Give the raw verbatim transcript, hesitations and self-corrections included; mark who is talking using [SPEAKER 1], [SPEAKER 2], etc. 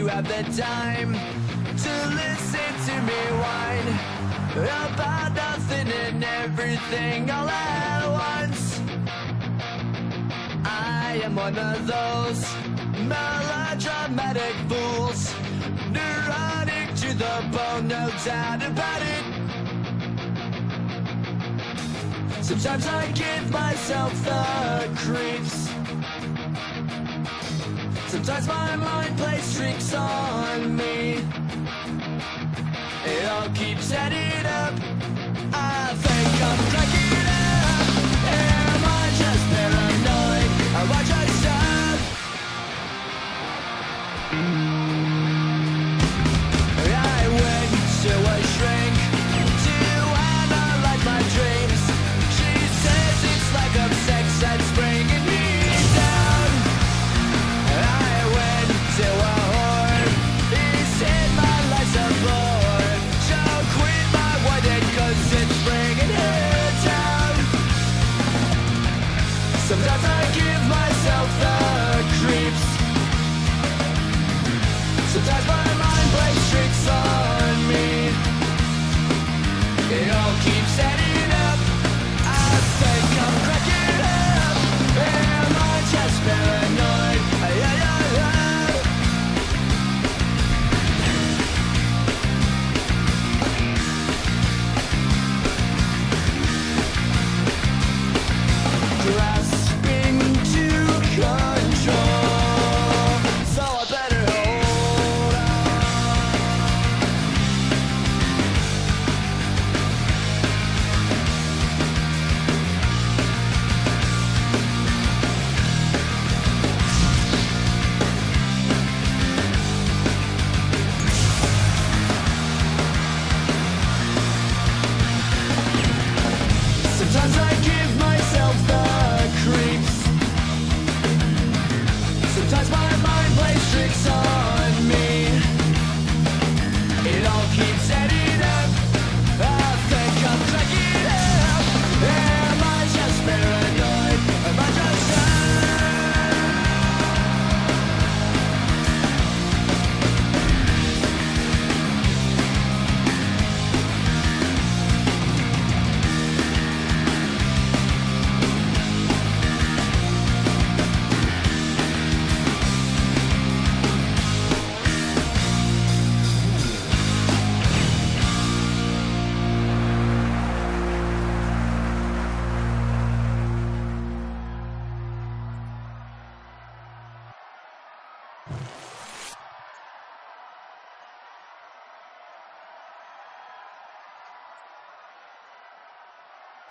[SPEAKER 1] you have the time to listen to me whine about nothing and everything all at once. I am one of those melodramatic fools, neurotic to the bone, no doubt about it. Sometimes I give myself the creeps. Sometimes my mind plays tricks on me. It all keeps adding up. I think I'm cracking up. Am I just paranoid? Am I just up? I went to a shrink to analyze my dreams. She says it's like I'm sex that's bringing me down. I went to a whore. He said my life's a bore. So quit my wedding cause it's bringing her down. Sometimes I give myself the creeps. Sometimes my mind plays tricks on me. It all keeps adding